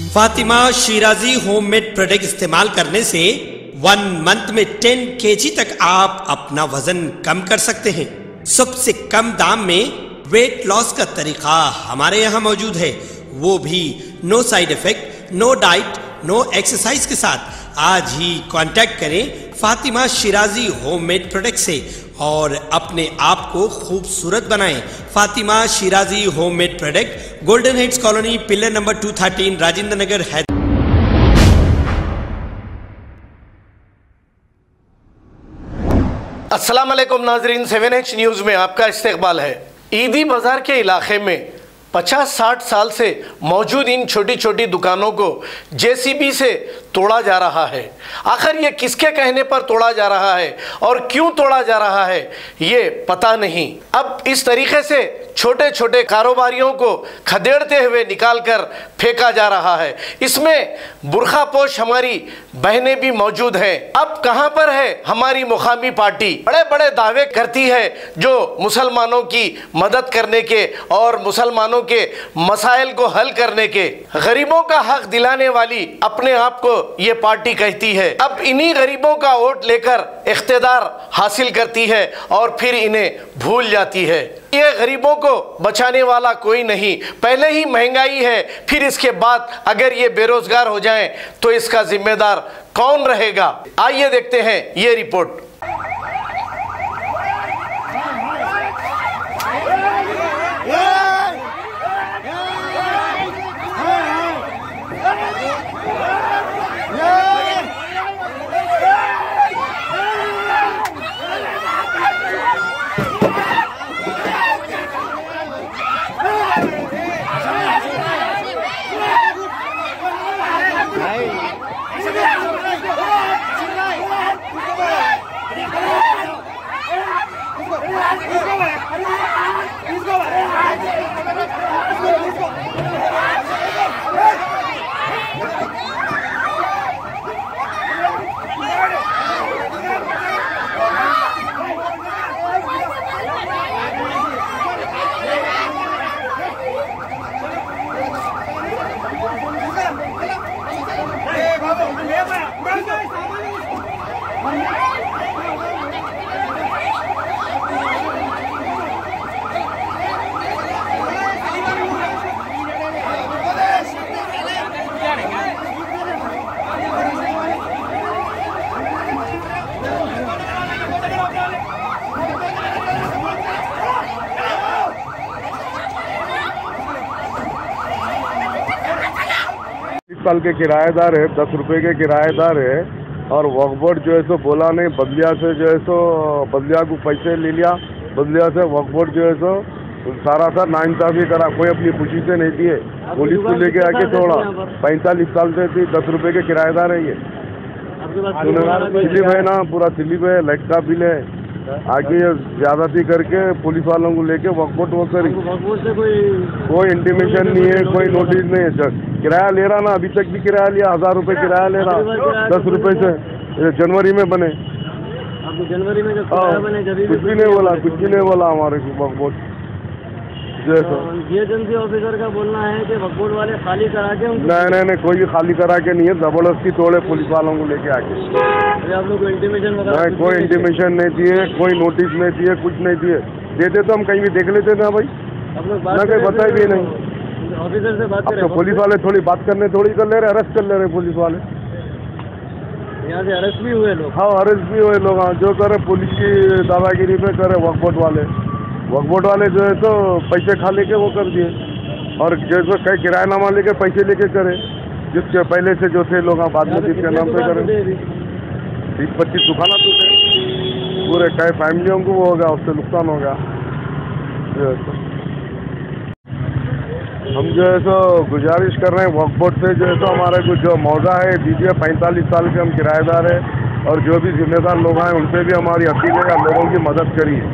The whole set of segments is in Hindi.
फातिमा शिराजी होममेड प्रोडक्ट इस्तेमाल करने से 1 मंथ में 10 kg तक आप अपना वजन कम कर सकते हैं। सबसे कम दाम में वेट लॉस का तरीका हमारे यहाँ मौजूद है, वो भी no side effect, no diet, no exercise के साथ। आज ही कांटेक्ट करें फातिमा शिराजी होममेड प्रोडक्ट से और अपने आप को खूबसूरत बनाएं। Fatima Shirazi homemade product, golden heads colony, pillar number 213, Rajendra Nagar, Hyderabad. अस्सलाम वालेकुम नाजरीन, 7H न्यूज़ में आपका इस्तकबाल है। ईदी बाजार के इलाके में 50-60 साल से मौजूद इन छोटी छोटी दुकानों को जेसीबी से तोड़ा जा रहा है। आखिर ये किसके कहने पर तोड़ा जा रहा है और क्यों तोड़ा जा रहा है ये पता नहीं। अब इस तरीके से छोटे छोटे कारोबारियों को खदेड़ते हुए निकालकर फेंका जा रहा है। इसमें बुरखापोश हमारी बहनें भी मौजूद हैं। अब कहां पर है हमारी मुकामी पार्टी? बड़े बड़े दावे करती है जो मुसलमानों की मदद करने के और मुसलमानों के मसाइल को हल करने के, गरीबों का हक दिलाने वाली अपने आप को ये पार्टी कहती है। अब इन्हीं गरीबों का वोट लेकर इख्तिदार हासिल करती है और फिर इन्हें भूल जाती है। ये गरीबों को बचाने वाला कोई नहीं। पहले ही महंगाई है, फिर इसके बाद अगर ये बेरोजगार हो जाएं तो इसका जिम्मेदार कौन रहेगा? आइए देखते हैं ये रिपोर्ट। साल के किराएदार है, 10 रुपये के किराएदार है और वक्फ बोर्ड जो है सो बोला नहीं, बदलिया से जो है सो बदलिया को पैसे ले लिया, बदलिया से वक्फ बोर्ड जो है सो सारा नाइंसाफी करा, कोई अपनी खुशी से नहीं दिए, पुलिस को लेके आके छोड़ा। 45 साल से थी, 10 रुपये के किराएदार है। ये स्लिप है ना, पूरा स्लिप है, लाइट का बिल है। आगे ज्यादती करके पुलिस वालों को लेके वक्फ बोर्ड वो करी, कोई इंटीमेशन नहीं है, कोई नोटिस नहीं है। सर किराया ले रहा ना, अभी तक भी किराया लिया, 1000 रुपये किराया ले रहा, 10 रुपये से। जनवरी में बने, जनवरी में कुछ भी नहीं बोला, कुछ भी नहीं बोला हमारे वक्फ बोर्ड। जीएचएमसी ऑफिसर का बोलना है कि वक्फ बोर्ड वाले खाली करा के, नहीं, कोई भी खाली करा के नहीं है, जबरदस्ती तोड़े पुलिस वालों को लेके आके। आप लोग को इंटीमेशन नहीं, कोई इंटीमेशन नहीं दिए, कोई नोटिस नहीं दिए, कुछ नहीं दिए। देते तो हम कहीं भी देख लेते ना भाई, ना कहीं बताए भी नहीं। ऑफिसर से बात करें तो पुलिस वाले थोड़ी बात करने थोड़ी कर ले रहे, अरेस्ट कर ले रहे पुलिस वाले। यहाँ से अरेस्ट भी हुए लोग? हाँ, अरेस्ट भी हुए लोग। हाँ, जो करे पुलिस की दादागिरी में करे वक्फ बोर्ड वाले। वक्फ बोर्ड वाले जो है तो पैसे खा लेके वो कर दिए, और जैसे कई किरायानामा लेके पैसे लेके करे, जिसके पहले से जो थे लोग बाद में जिसके नाम पे करे। 20-25 दुकाना टूटे, पूरे कई फैमिलियों को वो हो गया, उससे नुकसान हो गया। हम जो है सो गुजारिश कर रहे हैं वक्फ बोर्ड से, जो है सो हमारे कुछ जो मौजा है दीजिए। 45 साल के हम किराएदार है और जो भी जिम्मेदार लोग हैं उनसे भी हमारी अपील है, लोगों की मदद करिए।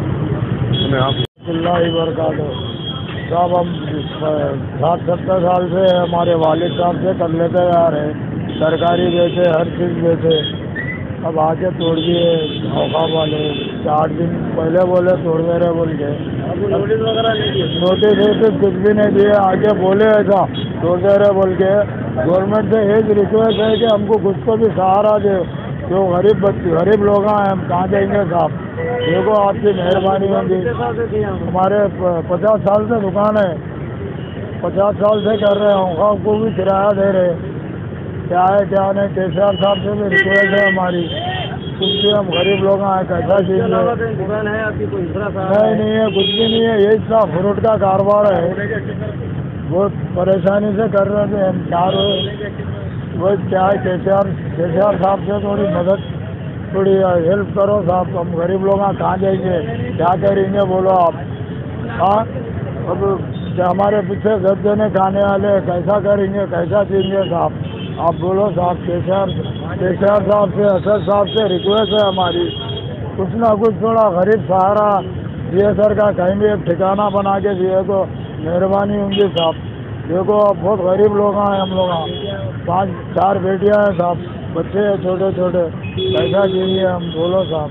साहब हम 60-70 साल से हमारे वालिद साहब से कर लेते आ रहे हैं, सरकारी जैसे हर चीज़ जैसे अब आके तोड़ दिए औखा वाले। 4 दिन पहले बोले तोड़ दे रहे बोल के। आपको नोटिस वगैरह नहीं दिए? नोटिस कुछ भी नहीं दिए, आके बोले ऐसा तोड़ दे रहे बोल के। गवर्नमेंट से एक रिक्वेस्ट है कि हमको कुछ तो भी सहारा दे, जो गरीब लोग हैं, हम कहाँ जाएंगे साहब? देखो आपकी मेहरबानी होगी। हमारे 50 साल से दुकान है, 50 साल से कर रहे हैं, हमको भी किराया दे रहे। क्या है क्या नहीं, केसीआर साहब से भी रिक्वेस्ट है हमारी, कुछ भी हम गरीब लोग हैं, कैसा चीज दुकान है आपकी कोई दूसरा? नहीं है, कुछ भी नहीं है, यही सब फ्रूट का कारोबार है। बहुत परेशानी से कर रहे थे हम। वो क्या है, केसीआर साहब से थोड़ी मदद, थोड़ी हेल्प करो साहब। हम गरीब लोग हैं, कहाँ जाएंगे, क्या करेंगे बोलो आप? हाँ, अब हमारे पीछे 10 जने खाने वाले, कैसा करेंगे, कैसा जिएंगे साहब? आप बोलो साहब। केसीआर साहब से, असद साहब से रिक्वेस्ट है हमारी, कुछ ना कुछ थोड़ा गरीब सहारा दिए सर का, कहीं भी एक ठिकाना बना के दिए तो मेहरबानी होंगी साहब। देखो आप बहुत गरीब लोग हैं, हम लोग 5-4 बेटियां हैं साहब, बच्चे हैं छोटे छोटे, कैसा चाहिए हम? बोलो साहब।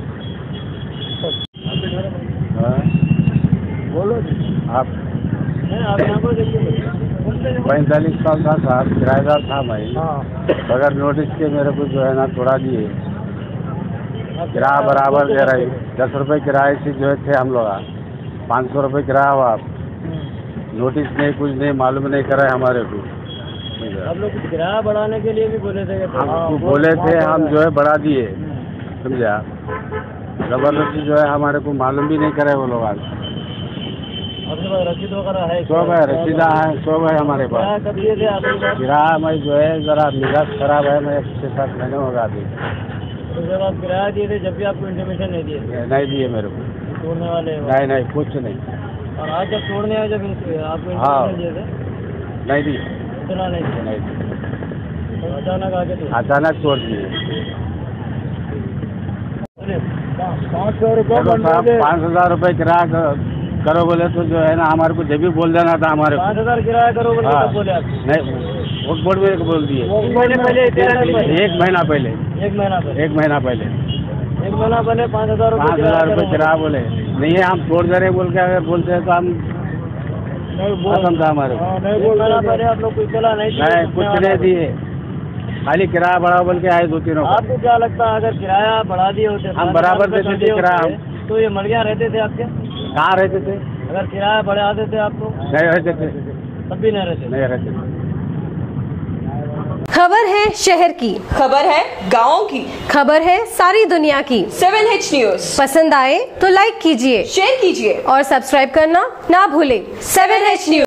बोलो आप यहाँ पर देखिए 45 साल था साहब, किराएदार था मैं। बगैर नोटिस के मेरे को जो है ना तोड़ा दिए। किराया बराबर दे रही, 10 रुपये किराए से जो थे हम लोग, 500 रुपये किराया हुआ। नोटिस नहीं, कुछ नहीं, मालूम नहीं करे हमारे को। आप लोग किराया बढ़ाने के लिए भी बोले थे? हम बोले थे, हम जो है बढ़ा दिए, समझा। जबरदस्ती जो है हमारे को मालूम भी नहीं करे वो लोग। आपके पास रसीद वगैरह है? सब है, रसीदा है, सब है हमारे पास। कब दिए थे आपके पास? किराया मैं जो है जरा मिजाज खराब है, मैं 6-7 महीने होगा अभी। तो जब आप किराया दिए थे, जब भी आपको इंटीमेशन नहीं दिए? नहीं दिए मेरे को, तोड़ने वाले? नहीं कुछ नहीं। और आज जब तोड़ने आए, जब आपको इंटीमेशन दिए थे? नहीं दिए, इतना नहीं? तो अचानक आके तो अचानक तोड़ दिए। 500 रुपये 5,000 रुपये किराया करो बोले तो जो है ना हमारे को जब भी बोल देना था हमारे को। 5,000 किराया करो बोले? हाँ। तो बोले आप? नहीं, वक्त बोर्ड में बोल दिए। 1 महीने पहले? 1 महीना पहले। 1 महीना पहले? 1 महीना पहले 1 महीना पहले 5,000 रुपये 5,000 रुपये किराया बोले। नहीं है, हम तोड़ दे रहे बोल के अगर बोलते हैं तो हम खत्म था हमारे को। 1 महीना पहले आप लोग को इतना नहीं? कुछ नहीं दिए, खाली किराया बढ़ाओ बोल के आए 2-3। आपको क्या लगता है अगर किराया बढ़ा दिए होते, हम बराबर देते थे किराया, तो ये मड़िया रहते थे आपके? कहाँ रहते थे? अगर किराया बढ़ा देते आपको? नहीं रहते थे, तब भी नहीं रहते? नहीं रहते थे। खबर है शहर की, खबर है गाँव की, खबर है सारी दुनिया की। 7H न्यूज पसंद आए तो लाइक कीजिए, शेयर कीजिए और सब्सक्राइब करना ना भूलें। 7H news.